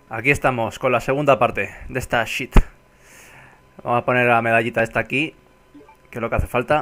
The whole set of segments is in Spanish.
Aquí estamos con la segunda parte de esta shit. Vamos a poner la medallita esta aquí, que es lo que hace falta.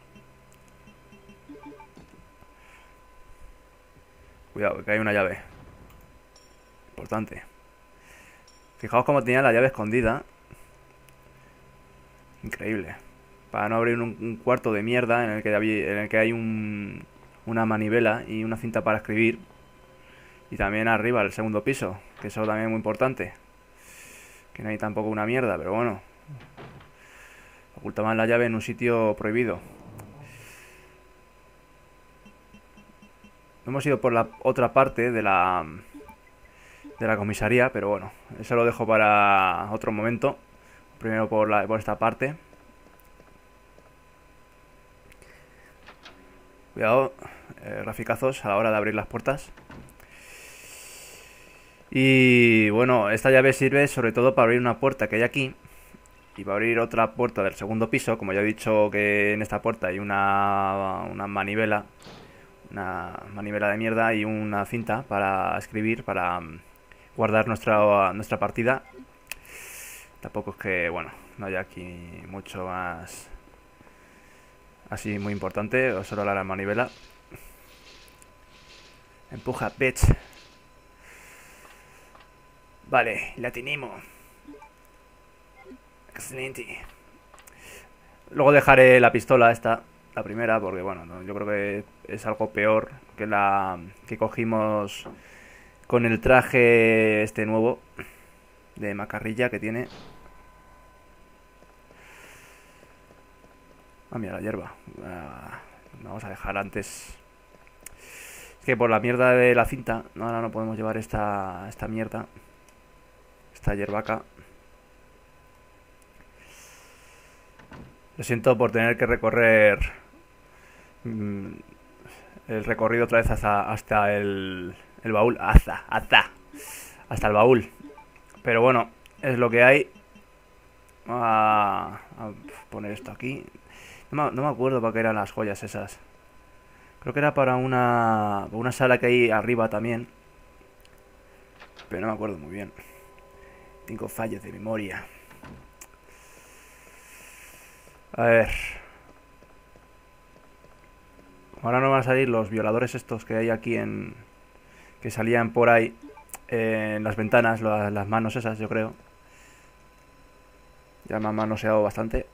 Cuidado, que hay una llave. Importante. Fijaos cómo tenía la llave escondida. Increíble. Para no abrir un cuarto de mierda en el que hay una manivela y una cinta para escribir. Y también arriba, el segundo piso, que eso también es muy importante. Que no hay tampoco una mierda, pero bueno. Ocultaban la llave en un sitio prohibido. Hemos ido por la otra parte de la comisaría, pero bueno, eso lo dejo para otro momento. Primero por esta parte. Cuidado, graficazos a la hora de abrir las puertas. Y bueno, esta llave sirve sobre todo para abrir una puerta que hay aquí. Y para abrir otra puerta del segundo piso, como ya he dicho que en esta puerta hay una manivela. Una manivela de mierda y una cinta para escribir, para guardar nuestra partida. Tampoco es que, bueno, no haya aquí mucho más así muy importante, o solo la manivela. Empuja, bitch. Vale, la tenemos. Excelente. Luego dejaré la pistola esta, la primera, porque bueno, no, yo creo que es algo peor que la que cogimos con el traje este nuevo de macarrilla que tiene. Ah, mira la hierba. Vamos a dejar antes. Es que por la mierda de la cinta, no, ahora no podemos llevar esta mierda. Esta hierbaca. Lo siento por tener que recorrer mm, el recorrido otra vez hasta el baúl. Hasta el baúl. Pero bueno, es lo que hay. A poner esto aquí. No me acuerdo para qué eran las joyas esas. Creo que era para una sala que hay arriba también. Pero no me acuerdo muy bien. Tengo fallos de memoria. A ver. Ahora no van a salir los violadores estos que hay aquí que salían por ahí en las ventanas, las manos esas, yo creo. Ya me han manoseado bastante.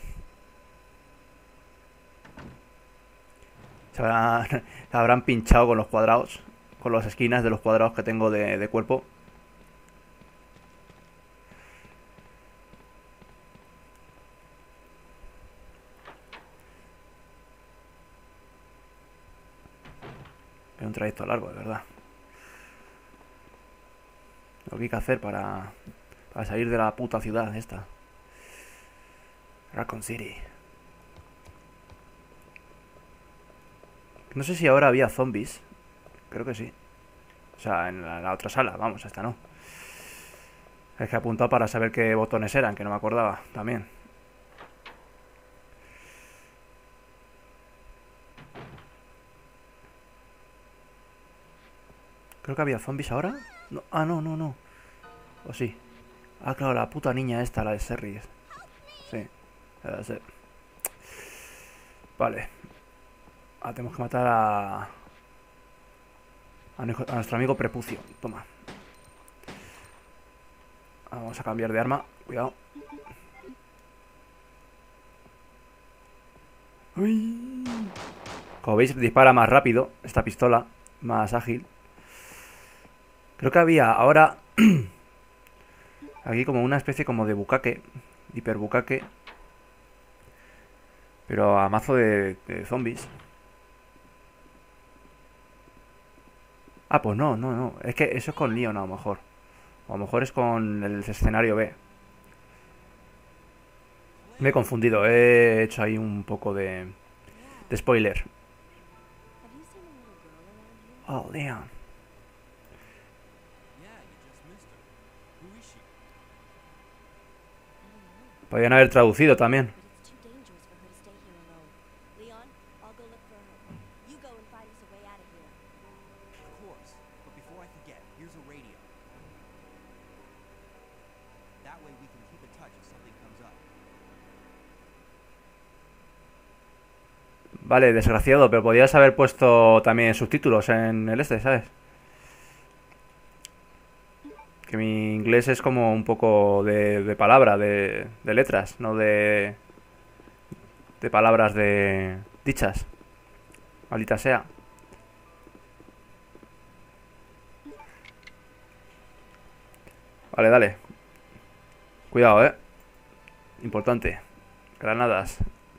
Se habrán pinchado con los cuadrados, con las esquinas de los cuadrados que tengo de cuerpo. Es un trayecto largo, de verdad. Lo que hay que hacer para salir de la puta ciudad esta. Raccoon City. No sé si ahora había zombies. Creo que sí. O sea, en la otra sala, vamos, esta no. Es que he apuntado para saber qué botones eran, que no me acordaba también. Creo que había zombies ahora. No, no. O sí. Ah, claro, la puta niña esta, la de Serri. Sí, debe ser. Vale. Ahora tenemos que matar a nuestro amigo Prepucio. Toma. Vamos a cambiar de arma. Cuidado. Uy. Como veis, dispara más rápido esta pistola. Más ágil. Creo que había ahora aquí como una especie como de bucaque. Hiperbucaque. Pero a mazo de zombies. Ah, pues no. Es que eso es con Leon a lo mejor. O a lo mejor es con el escenario B. Me he confundido. He hecho ahí un poco de spoiler. Oh, Leon. Podrían haber traducido también. Vale, desgraciado, pero podías haber puesto también subtítulos en el este, ¿sabes? Que mi inglés es como un poco de palabra, de letras, no de palabras de dichas. Maldita sea. Vale, dale. Cuidado, Importante. Granadas.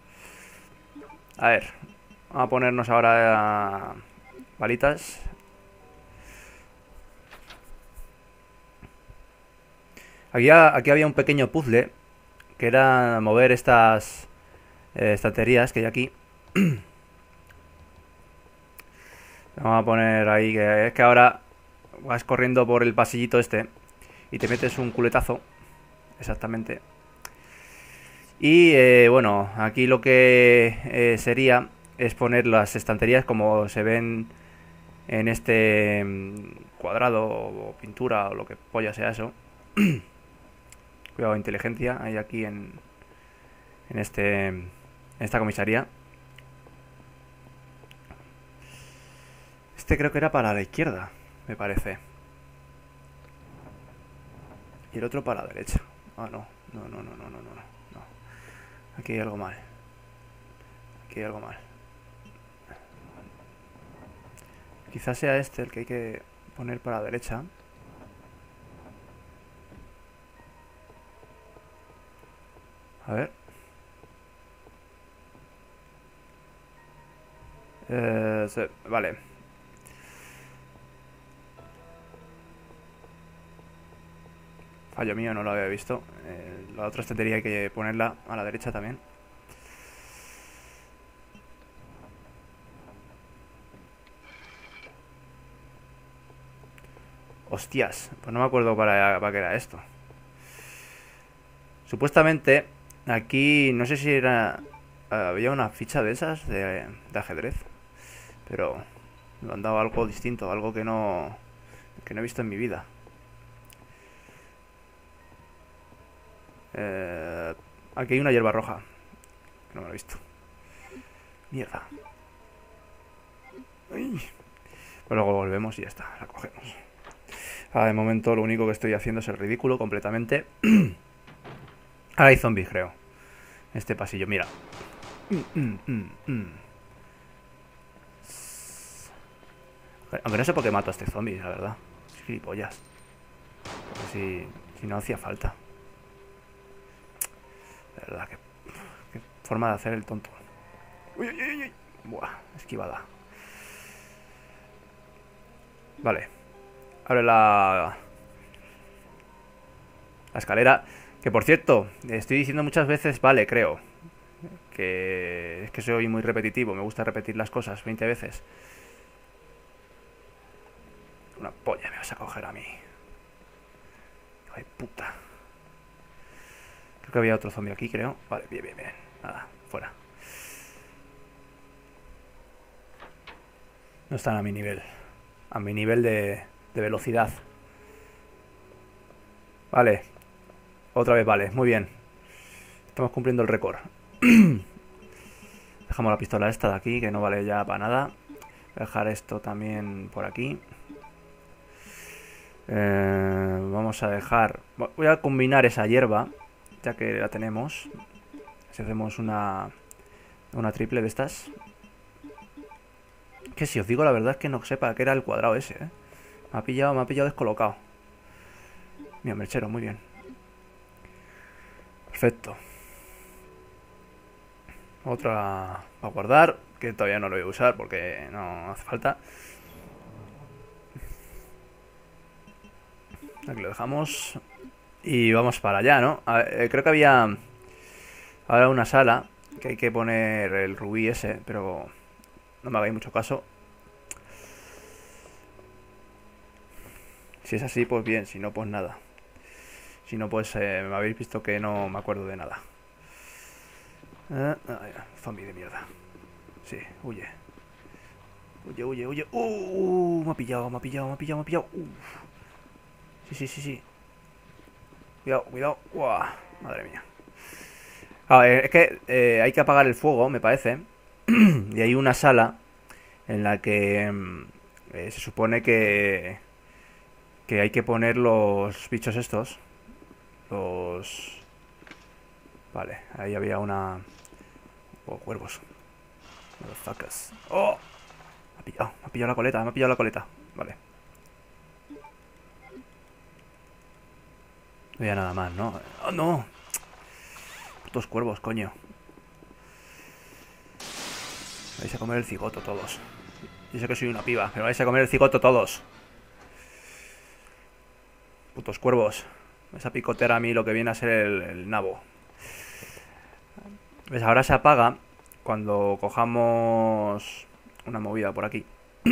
A ver. Vamos a ponernos ahora balitas. Aquí había un pequeño puzzle que era mover estas estanterías que hay aquí. Vamos a poner ahí que es que ahora vas corriendo por el pasillito este y te metes un culetazo. Exactamente. Y bueno, aquí lo que sería es poner las estanterías como se ven en este cuadrado o pintura o lo que polla sea eso. Cuidado, inteligencia, hay aquí en esta comisaría. Este creo que era para la izquierda, me parece. Y el otro para la derecha. Ah, no. No, no, no, no, no, no, no. Aquí hay algo mal. Aquí hay algo mal. Quizás sea este el que hay que poner para la derecha. A ver. Vale. Fallo mío, no lo había visto. La otra estantería hay que ponerla a la derecha también. Hostias, pues no me acuerdo para qué era esto. Supuestamente, aquí no sé si era... había una ficha de esas de ajedrez. Pero me han dado algo distinto, algo que no he visto en mi vida. Aquí hay una hierba roja. Que no me lo he visto. Mierda. Ay. Pues luego volvemos y ya está, la cogemos. De momento lo único que estoy haciendo es el ridículo completamente. Ahora hay zombies, creo. Este pasillo, mira. Aunque no sé por qué mato a este zombie, la verdad. Es gilipollas. Porque si no hacía falta. De verdad, qué forma de hacer el tonto. Uy, uy, uy, uy. Buah, esquivada. Vale. Abre la escalera. Que por cierto, estoy diciendo muchas veces, vale, creo. Que es que soy muy repetitivo, me gusta repetir las cosas 20 veces. Una polla me vas a coger a mí. Ay, puta. Creo que había otro zombie aquí, creo. Vale, bien, bien, bien. Nada, fuera. No están a mi nivel. A mi nivel de velocidad. Vale. Otra vez, vale. Muy bien. Estamos cumpliendo el récord. Dejamos la pistola esta de aquí, que no vale ya para nada. Voy a dejar esto también por aquí. Vamos a dejar... Voy a combinar esa hierba, ya que la tenemos. Si hacemos una triple de estas. Que si os digo la verdad es que no sepa que era el cuadrado ese, ¿eh? Me ha pillado descolocado. Mira, merchero, muy bien. Perfecto. Otra para guardar, que todavía no lo voy a usar porque no hace falta. Aquí lo dejamos. Y vamos para allá, ¿no? Creo que había ahora una sala que hay que poner el rubí ese, pero no me hagáis mucho caso. Si es así, pues bien, si no, pues nada. Si no, pues me habéis visto que no me acuerdo de nada. Zombie de mierda. Sí, huye. Huye, huye, huye. Me ha pillado, me ha pillado, me ha pillado, me ha pillado. Sí, sí, sí, sí. Cuidado, cuidado. Madre mía. Es que hay que apagar el fuego, me parece. Y hay una sala en la que se supone que hay que poner los bichos estos. Los... Vale, ahí había una... Oh, cuervos. Motherfuckers. ¡Oh! Me ha pillado la coleta, me ha pillado la coleta. Vale. No había nada más, ¿no? ¡Oh, no! Putos cuervos, coño. Vais a comer el cigoto todos. Yo sé que soy una piba, pero vais a comer el cigoto todos. Putos cuervos. Vais a picotear a mí lo que viene a ser el nabo. ¿Ves? Ahora se apaga cuando cojamos una movida por aquí.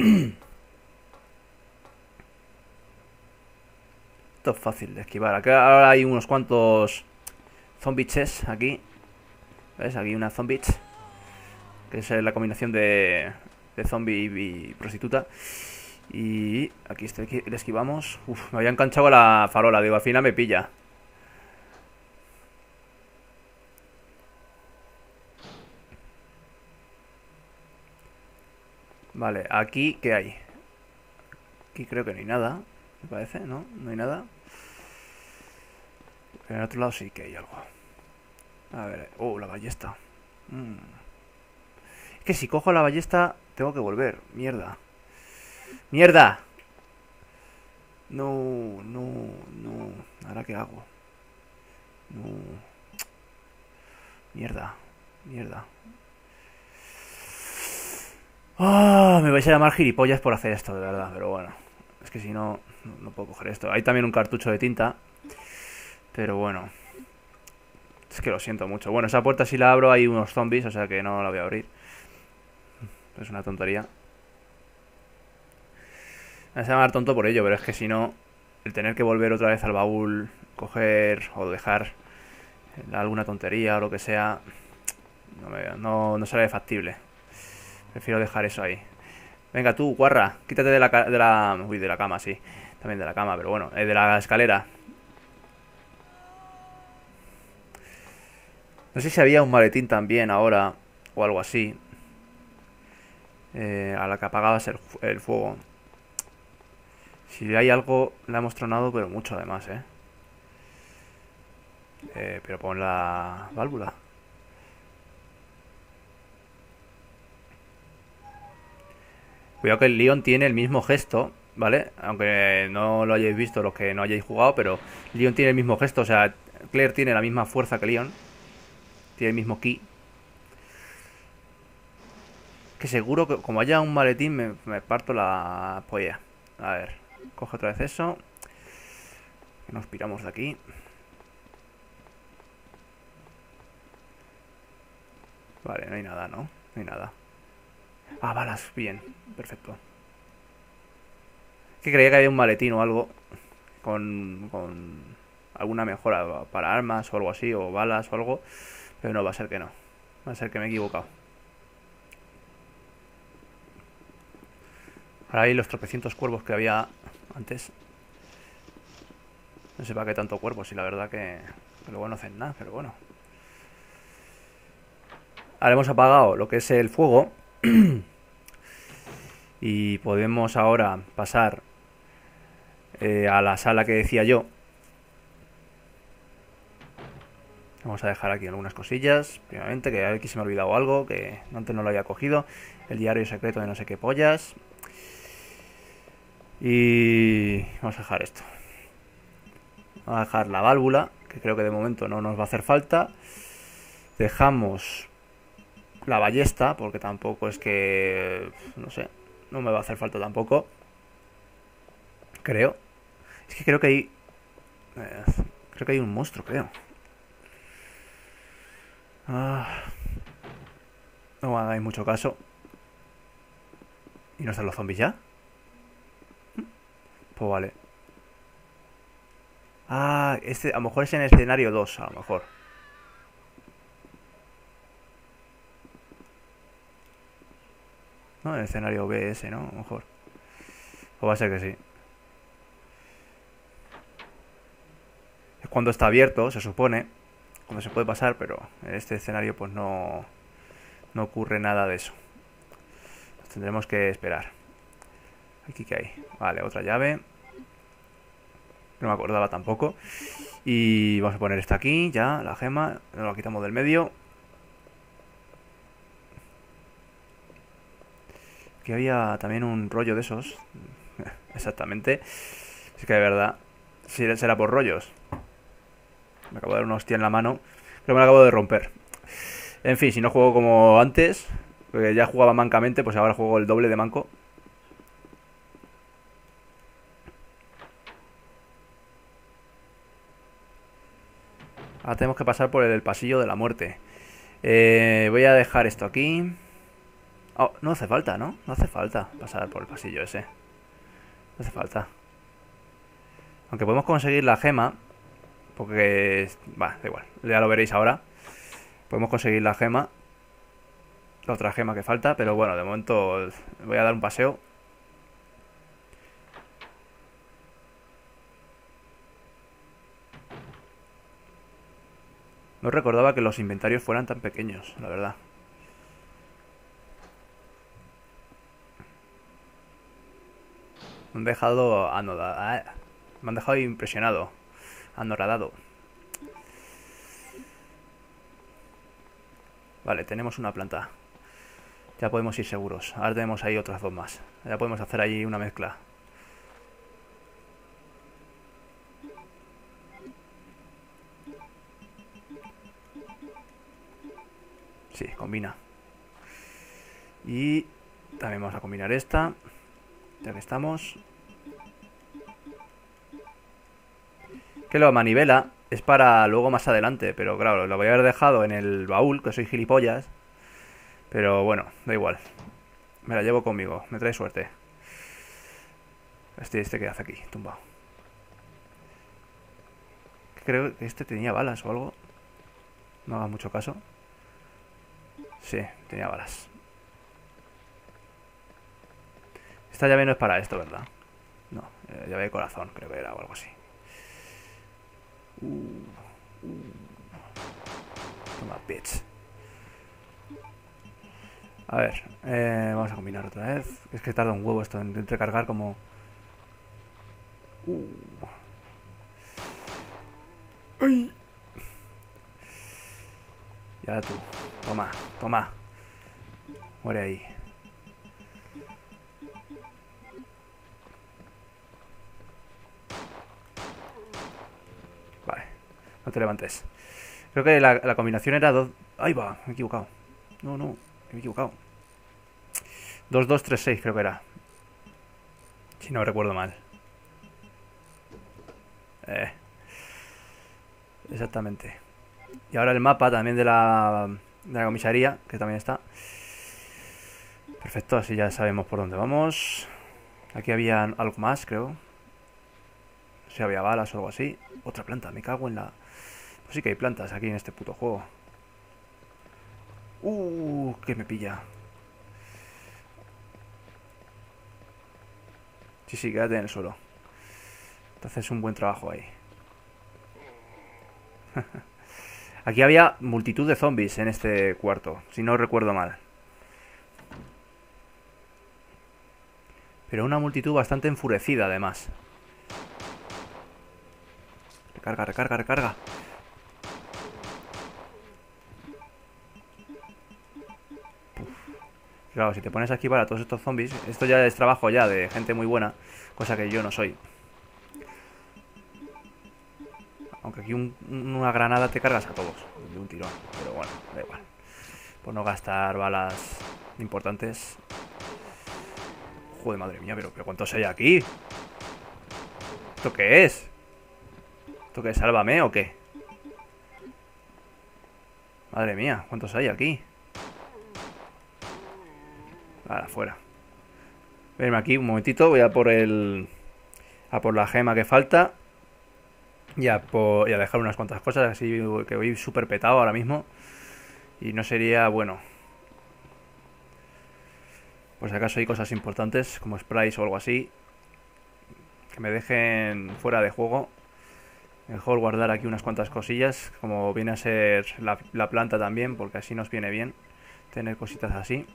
Esto es fácil de esquivar. Aquí ahora hay unos cuantos zombiches aquí. ¿Ves? Aquí una zombich. Que es la combinación de zombie y prostituta. Y aquí le esquivamos. Uf, me había enganchado a la farola. Digo, al final me pilla. Vale, aquí, ¿qué hay? Aquí creo que no hay nada. Me parece, ¿no? No hay nada. Pero en el otro lado sí que hay algo. A ver, la ballesta. Es que si cojo la ballesta, tengo que volver. Mierda. ¡Mierda! No, no, no. ¿Ahora qué hago? No. Mierda. Mierda. Me vais a llamar gilipollas por hacer esto, de verdad. Pero bueno. Es que si no, no puedo coger esto. Hay también un cartucho de tinta. Pero bueno. Es que lo siento mucho. Bueno, esa puerta si la abro hay unos zombies, o sea que no la voy a abrir. Es una tontería. Me vas a llamar tonto por ello, pero es que si no, el tener que volver otra vez al baúl, coger o dejar alguna tontería o lo que sea, no será factible. Prefiero dejar eso ahí. Venga tú, guarra, quítate de la... Uy, de la cama, sí. También de la cama, pero bueno, de la escalera. No sé si había un maletín también ahora, o algo así. A la que apagabas el fuego. Si hay algo, la hemos tronado, pero mucho además, pero pon la válvula. Cuidado que el Leon tiene el mismo gesto, ¿vale? Aunque no lo hayáis visto los que no hayáis jugado, pero Leon tiene el mismo gesto, o sea, Claire tiene la misma fuerza que Leon. Tiene el mismo ki. Que seguro que como haya un maletín me parto la polla. A ver, coge otra vez eso. Nos piramos de aquí. Vale, no hay nada, ¿no? No hay nada. Ah, balas, bien, perfecto. Que creía que había un maletín o algo con alguna mejora para armas o algo así, o balas o algo. Pero no, va a ser que no. Va a ser que me he equivocado. Ahora hay los tropecientos cuervos que había antes. No sé para qué tanto cuervo, si la verdad que luego no hacen nada, pero bueno. Ahora hemos apagado lo que es el fuego. Y podemos ahora pasar a la sala que decía yo. Vamos a dejar aquí algunas cosillas. Primeramente, que aquí se me ha olvidado algo, que antes no lo había cogido. El diario secreto de no sé qué pollas. Y vamos a dejar esto. Vamos a dejar la válvula, que creo que de momento no nos va a hacer falta. Dejamos la ballesta, porque tampoco es que... No sé, no me va a hacer falta tampoco. Creo. Es que creo que hay... creo que hay un monstruo, creo. No hagáis mucho caso. ¿Y no están los zombies ya? Pues vale. Este a lo mejor es en el escenario 2, a lo mejor. No, en el escenario B ese, ¿no? A lo mejor. Pues va a ser que sí. Es cuando está abierto, se supone. Cuando se puede pasar, pero en este escenario pues no no ocurre nada de eso. Nos tendremos que esperar. Aquí que hay. Vale, otra llave. No me acordaba tampoco. Y vamos a poner esta aquí, ya, la gema. Nos la quitamos del medio. Aquí había también un rollo de esos. Exactamente. Es que de verdad, si será por rollos. Me acabo de dar una hostia en la mano. Pero me la acabo de romper. En fin, si no juego como antes, porque ya jugaba mancamente, pues ahora juego el doble de manco. Ahora tenemos que pasar por el pasillo de la muerte. Voy a dejar esto aquí. Oh, no hace falta, ¿no? No hace falta pasar por el pasillo ese. No hace falta. Aunque podemos conseguir la gema. Porque... Va, da igual. Ya lo veréis ahora. Podemos conseguir la gema. La otra gema que falta. Pero bueno, de momento voy a dar un paseo. No recordaba que los inventarios fueran tan pequeños, la verdad. Me han dejado anodado. Me han dejado impresionado. Anoradado. Vale, tenemos una planta. Ya podemos ir seguros. Ahora tenemos ahí otras dos más. Ya podemos hacer ahí una mezcla. Sí, combina. Y también vamos a combinar esta. Ya que estamos. Que la manivela es para luego más adelante. Pero claro, lo voy a haber dejado en el baúl, que soy gilipollas. Pero bueno, da igual. Me la llevo conmigo, me trae suerte. Este que hace aquí, tumbado. Creo que este tenía balas o algo. No hagas mucho caso. Sí, tenía balas. Esta llave no es para esto, ¿verdad? No, llave de corazón, creo que era o algo así. Toma, bitch. A ver, vamos a combinar otra vez. Es que tarda un huevo esto en recargar como... ¡Ay! Ya tú. Toma, toma. Muere ahí. Vale. No te levantes. Creo que la combinación era dos... ¡Ahí va! Me he equivocado. No, no. Me he equivocado. 2-2-3-6 creo que era. Si no recuerdo mal. Exactamente. Y ahora el mapa también de la comisaría, que también está. Perfecto, así ya sabemos por dónde vamos. Aquí había algo más, creo. No sé si había balas o algo así. Otra planta, me cago en la... Pues sí que hay plantas aquí en este puto juego. Que me pilla. Sí, sí, quédate en el suelo. Entonces un buen trabajo ahí. Aquí había multitud de zombies en este cuarto, si no recuerdo mal. Pero una multitud bastante enfurecida, además. Recarga, recarga, recarga. Claro, si te pones aquí para todos estos zombies, esto ya es trabajo ya de gente muy buena, cosa que yo no soy. Aunque aquí una granada te cargas a todos de un tirón, pero bueno, da igual. Por no gastar balas importantes. Joder, madre mía, pero ¿cuántos hay aquí? ¿Esto qué es? ¿Esto qué es? ¿Sálvame o qué? Madre mía, ¿cuántos hay aquí? Vale, afuera. Venme aquí un momentito, voy a por la gema que falta. Y a dejar unas cuantas cosas, así que voy súper petado ahora mismo. Y no sería bueno. Por si acaso hay cosas importantes, como sprays o algo así, que me dejen fuera de juego. Mejor guardar aquí unas cuantas cosillas, como viene a ser la planta también, porque así nos viene bien tener cositas así.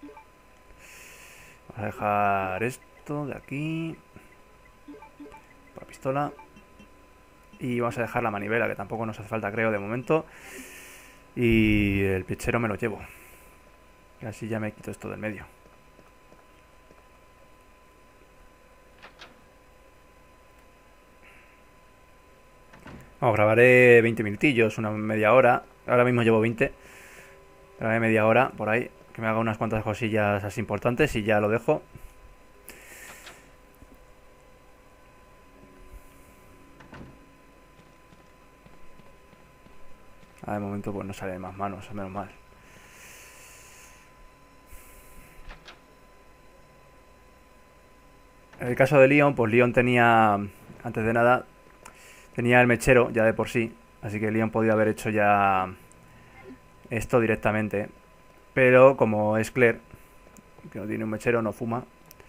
Vamos a dejar esto de aquí. La pistola. Y vamos a dejar la manivela, que tampoco nos hace falta, creo, de momento. Y el pechero me lo llevo. Y así ya me quito esto del medio. Vamos, grabaré 20 minutillos, una media hora. Ahora mismo llevo 20. Grabaré media hora por ahí. Que me haga unas cuantas cosillas así importantes y ya lo dejo. De momento pues no salen más manos, menos mal. En el caso de Leon, pues Leon tenía, antes de nada, tenía el mechero ya de por sí. Así que Leon podía haber hecho ya esto directamente. Pero como es Claire, que no tiene un mechero, no fuma,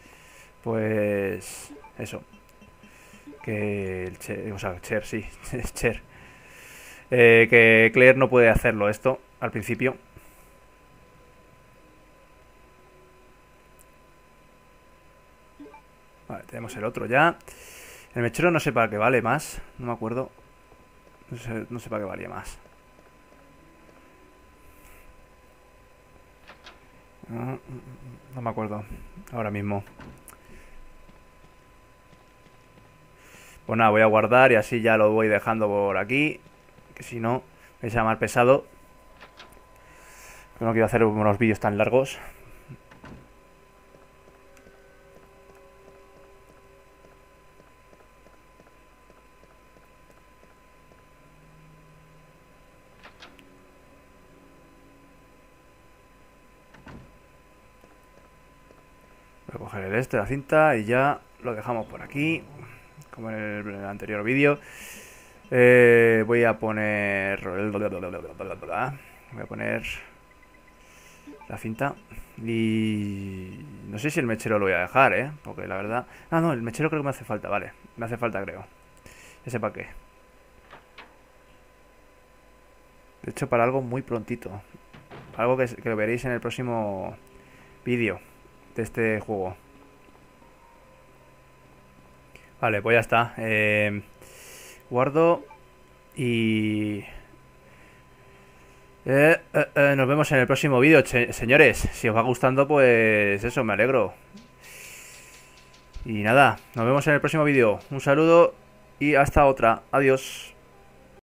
pues eso. Que el Cher, o sea, Cher, sí, es Cher. Que Claire no puede hacerlo esto al principio. Vale, tenemos el otro ya. El mechero no sé para qué vale más. No me acuerdo. No sé para qué valía más. No me acuerdo ahora mismo. Pues nada, voy a guardar y así ya lo voy dejando por aquí. Que si no, me va a llamar pesado. No quiero hacer unos vídeos tan largos. Voy a coger la cinta y ya lo dejamos por aquí. Como en el anterior vídeo. Voy a poner... Voy a poner la cinta. Y... no sé si el mechero lo voy a dejar, porque la verdad... Ah, no, el mechero creo que me hace falta, vale. Me hace falta, creo. Ya sé para qué. De hecho, para algo muy prontito. Algo que lo veréis en el próximo vídeo de este juego. Vale, pues ya está. Guardo y... nos vemos en el próximo vídeo, señores. Si os va gustando, pues eso, me alegro. Y nada, nos vemos en el próximo vídeo. Un saludo y hasta otra. Adiós.